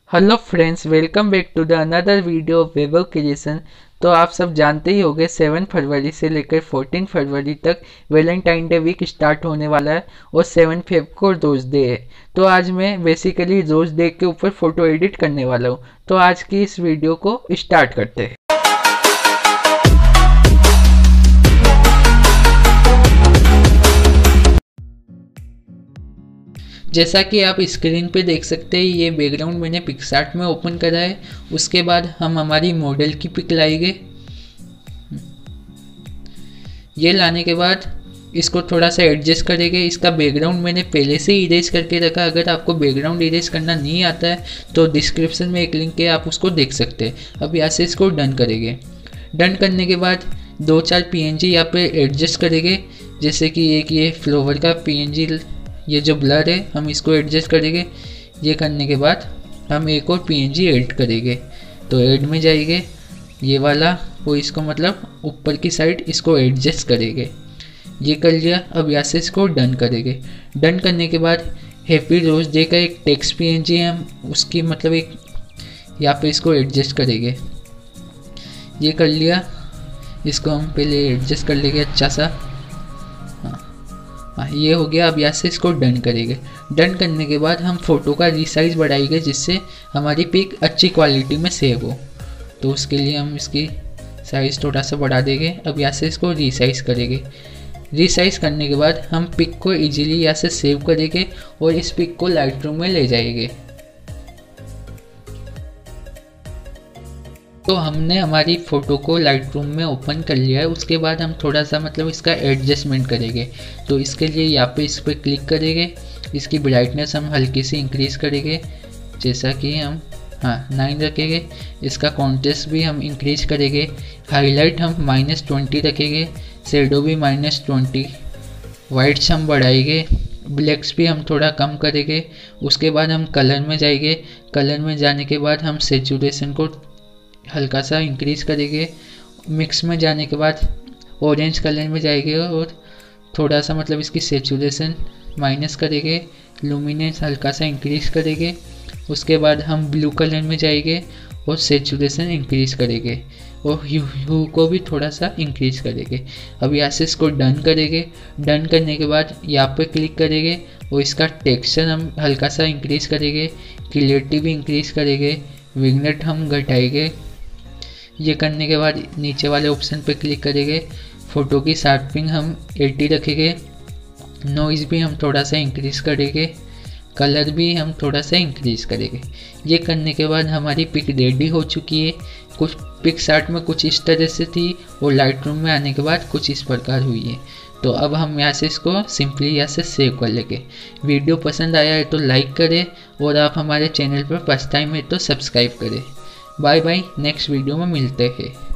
Hello friends, welcome back to the another video of Vaibhav creation. तो आप सब जानते ही होंगे 7 फरवरी से लेकर 14 फरवरी तक वैलेंटाइन डे वीक स्टार्ट होने वाला है और 7 फेब को रोज डे है। तो आज मैं बेसिकली रोज डे के ऊपर फोटो एडिट करने वाला हूँ। तो आज की इस वीडियो को स्टार्ट करते हैं। जैसा कि आप स्क्रीन पे देख सकते हैं, ये बैकग्राउंड मैंने पिक्सार्ट में ओपन करा है। उसके बाद हम हमारी मॉडल की पिक लाएंगे। ये लाने के बाद इसको थोड़ा सा एडजस्ट करेंगे। इसका बैकग्राउंड मैंने पहले से ही इरेज करके रखा। अगर आपको बैकग्राउंड इरेज करना नहीं आता है तो डिस्क्रिप्शन में एक लिंक है, आप उसको देख सकते हैं। अब यहाँ से इसको डन करेंगे। डन करने के बाद 2-4 PNG यहाँ पे एडजस्ट करेंगे। जैसे कि एक ये फ्लावर का PNG, ये जो ब्लर है हम इसको एडजस्ट करेंगे। ये करने के बाद हम एक और PNG ऐड करेंगे। तो ऐड में जाएंगे ये वाला, वो इसको मतलब ऊपर की साइड इसको एडजस्ट करेंगे। ये कर लिया। अब यहाँ से इसको डन करेंगे। डन करने के बाद हैप्पी रोज डे का एक टेक्स्ट PNG है, हम उसकी मतलब एक यहाँ पे इसको एडजस्ट करेंगे। ये कर लिया। इसको हम पहले एडजस्ट कर लेंगे अच्छा सा। ये हो गया। अब यहाँ से इसको डन करेंगे। डन करने के बाद हम फ़ोटो का रीसाइज बढ़ाएंगे जिससे हमारी पिक अच्छी क्वालिटी में सेव हो। तो उसके लिए हम इसकी साइज़ थोड़ा सा बढ़ा देंगे। अब यहाँ से इसको रीसाइज करेंगे। रीसाइज करने के बाद हम पिक को इजीली यहाँ से सेव करेंगे और इस पिक को लाइटरूम में ले जाएंगे। तो हमने हमारी फ़ोटो को लाइटरूम में ओपन कर लिया है। उसके बाद हम थोड़ा सा मतलब इसका एडजस्टमेंट करेंगे। तो इसके लिए यहाँ पे इस पर क्लिक करेंगे। इसकी ब्राइटनेस हम हल्की सी इंक्रीज़ करेंगे, जैसा कि हम 9 रखेंगे। इसका कॉन्ट्रास्ट भी हम इंक्रीज करेंगे। हाईलाइट हम -20 रखेंगे। शेडो भी -20। वाइट्स हम बढ़ाएंगे। ब्लैक्स भी हम थोड़ा कम करेंगे। उसके बाद हम कलर में जाएंगे। कलर में जाने के बाद हम सेचुरेशन को हल्का सा इंक्रीज करेंगे। मिक्स में जाने के बाद ऑरेंज कलर में जाएंगे और थोड़ा सा मतलब इसकी सेचुरेशन माइनस करेंगे। लुमिनेंस हल्का सा इंक्रीज करेंगे। उसके बाद हम ब्लू कलर में जाएंगे और सेचुरेशन इंक्रीज करेंगे और ह्यू को भी थोड़ा सा इंक्रीज करेंगे। अब यहाँ से इसको डन करेंगे। डन करने के बाद यहाँ पे क्लिक करेंगे और इसका टेक्सचर हम हल्का सा इंक्रीज करेंगे। क्लियरिटी भी इंक्रीज करेंगे। विग्नेट हम घटाएंगे। ये करने के बाद नीचे वाले ऑप्शन पे क्लिक करेंगे। फ़ोटो की शार्पनिंग हम 80 रखेंगे। नॉइज़ भी हम थोड़ा सा इंक्रीज़ करेंगे। कलर भी हम थोड़ा सा इंक्रीज़ करेंगे। ये करने के बाद हमारी पिक रेडी हो चुकी है। कुछ पिक्सार्ट में कुछ इस तरह से थी और लाइटरूम में आने के बाद कुछ इस प्रकार हुई है। तो अब हम यहाँ से इसको सिंपली यहाँ से सेव कर लेंगे। वीडियो पसंद आया है तो लाइक करें और आप हमारे चैनल पर फर्स्ट टाइम है तो सब्सक्राइब करें। बाय बाय, नेक्स्ट वीडियो में मिलते हैं।